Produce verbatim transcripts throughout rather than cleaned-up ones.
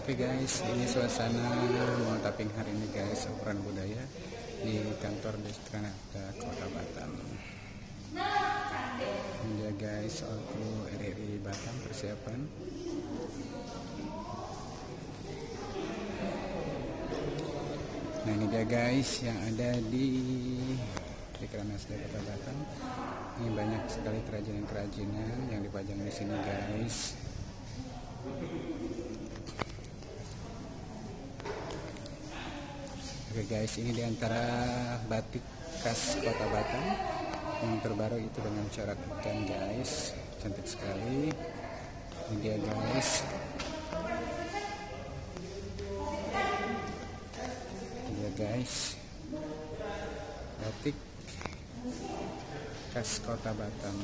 Oke guys, ini suasana mau tapping hari ini guys, ukuran budaya di kantor Distranata Kota Batam. Ini dia guys, all kru R R I Batam persiapan. Nah ini dia guys yang ada di Distranata Kota Batam. Ini banyak sekali kerajinan-kerajinan yang dipajang di sini guys. Oke guys, ini diantara batik khas Kota Batam yang terbaru itu dengan corak ikan guys, cantik sekali. Ini dia guys. Ini dia guys, batik khas Kota Batam.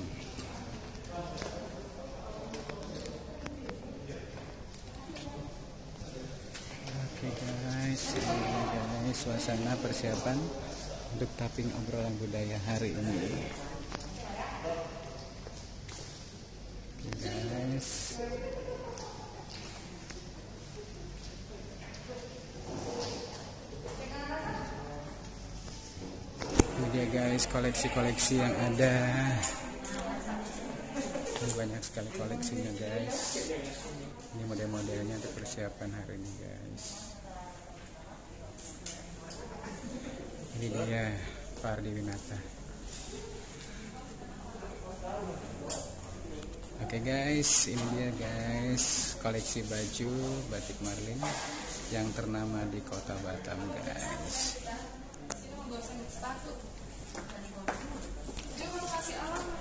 Oke guys, ini guys suasana persiapan untuk tapping obrolan budaya hari ini. Oke guys, ini dia guys koleksi-koleksi yang ada. Ini banyak sekali koleksinya guys. Ini model-modelnya untuk persiapan hari ini guys. Ini dia Pardi Winata. Oke guys, ini dia guys koleksi baju batik Marlin yang ternama di Kota Batam guys.